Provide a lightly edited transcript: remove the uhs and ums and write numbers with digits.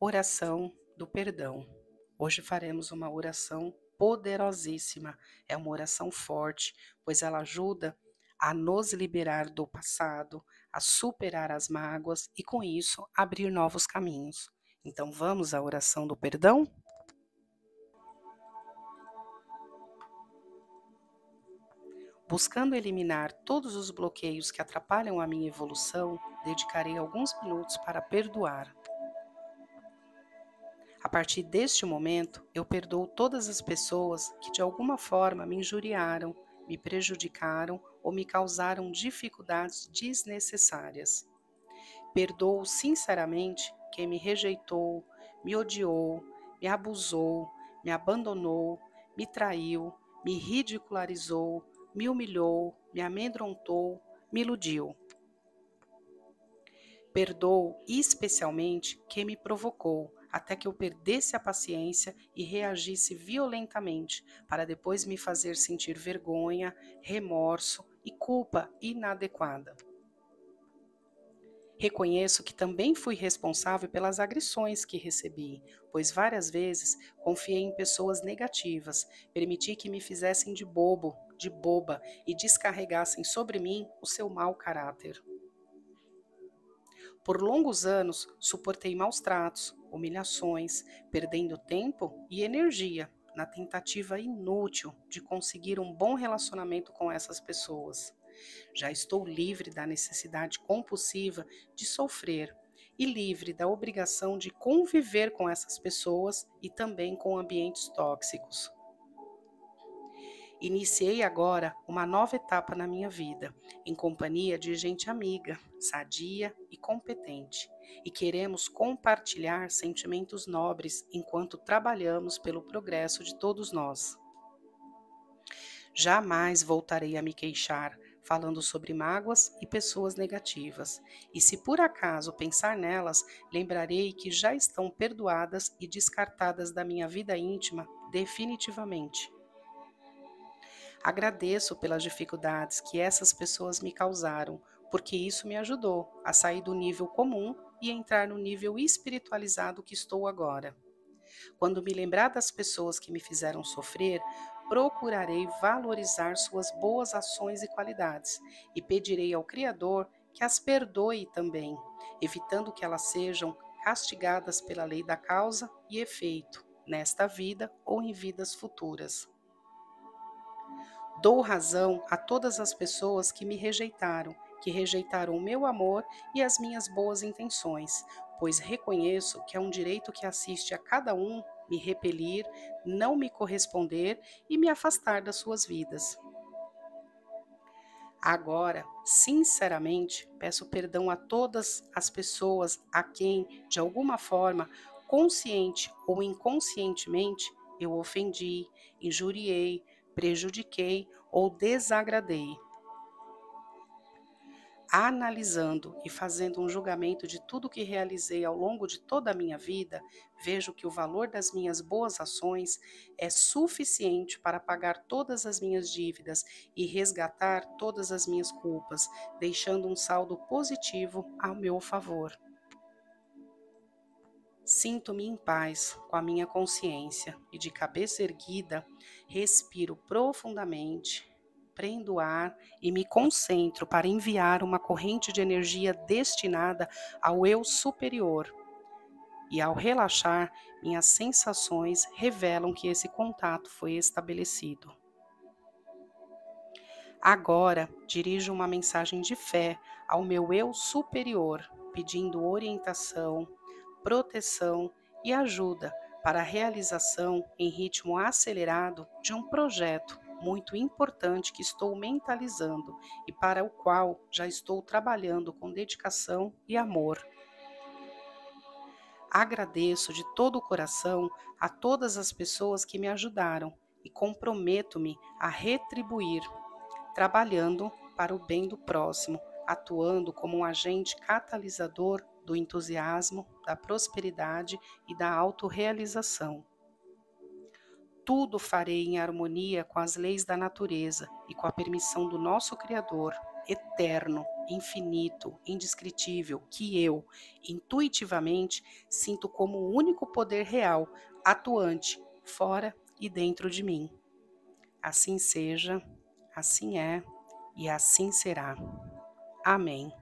Oração do perdão. Hoje faremos uma oração poderosíssima. É uma oração forte, pois ela ajuda a nos liberar do passado, a superar as mágoas e, com isso, abrir novos caminhos. Então, vamos à oração do perdão? Buscando eliminar todos os bloqueios que atrapalham a minha evolução, dedicarei alguns minutos para perdoar. A partir deste momento, eu perdoo todas as pessoas que de alguma forma me injuriaram, me prejudicaram ou me causaram dificuldades desnecessárias. Perdoo sinceramente quem me rejeitou, me odiou, me abusou, me abandonou, me traiu, me ridicularizou, me humilhou, me amedrontou, me iludiu. Perdoo especialmente quem me provocou, até que eu perdesse a paciência e reagisse violentamente, para depois me fazer sentir vergonha, remorso e culpa inadequada. Reconheço que também fui responsável pelas agressões que recebi, pois várias vezes confiei em pessoas negativas, permiti que me fizessem de bobo, de boba e descarregassem sobre mim o seu mau caráter. Por longos anos, suportei maus tratos, humilhações, perdendo tempo e energia na tentativa inútil de conseguir um bom relacionamento com essas pessoas. Já estou livre da necessidade compulsiva de sofrer e livre da obrigação de conviver com essas pessoas e também com ambientes tóxicos. Iniciei agora uma nova etapa na minha vida, em companhia de gente amiga, sadia e competente, e queremos compartilhar sentimentos nobres enquanto trabalhamos pelo progresso de todos nós. Jamais voltarei a me queixar, falando sobre mágoas e pessoas negativas, e se por acaso pensar nelas, lembrarei que já estão perdoadas e descartadas da minha vida íntima definitivamente. Agradeço pelas dificuldades que essas pessoas me causaram, porque isso me ajudou a sair do nível comum e entrar no nível espiritualizado que estou agora. Quando me lembrar das pessoas que me fizeram sofrer, procurarei valorizar suas boas ações e qualidades e pedirei ao Criador que as perdoe também, evitando que elas sejam castigadas pela lei da causa e efeito, nesta vida ou em vidas futuras. Dou razão a todas as pessoas que rejeitaram o meu amor e as minhas boas intenções, pois reconheço que é um direito que assiste a cada um me repelir, não me corresponder e me afastar das suas vidas. Agora, sinceramente, peço perdão a todas as pessoas a quem, de alguma forma, consciente ou inconscientemente, eu ofendi, injuriei, prejudiquei ou desagradei. Analisando e fazendo um julgamento de tudo que realizei ao longo de toda a minha vida, vejo que o valor das minhas boas ações é suficiente para pagar todas as minhas dívidas e resgatar todas as minhas culpas, deixando um saldo positivo ao meu favor. Sinto-me em paz com a minha consciência e, de cabeça erguida, respiro profundamente, prendo o ar e me concentro para enviar uma corrente de energia destinada ao eu superior. E ao relaxar, minhas sensações revelam que esse contato foi estabelecido. Agora, dirijo uma mensagem de fé ao meu eu superior, pedindo orientação, proteção e ajuda para a realização em ritmo acelerado de um projeto muito importante que estou mentalizando e para o qual já estou trabalhando com dedicação e amor. Agradeço de todo o coração a todas as pessoas que me ajudaram e comprometo-me a retribuir trabalhando para o bem do próximo, atuando como um agente catalisador do entusiasmo, da prosperidade e da autorrealização. Tudo farei em harmonia com as leis da natureza e com a permissão do nosso Criador, eterno, infinito, indescritível, que eu, intuitivamente, sinto como o único poder real, atuante, fora e dentro de mim. Assim seja, assim é e assim será. Amém.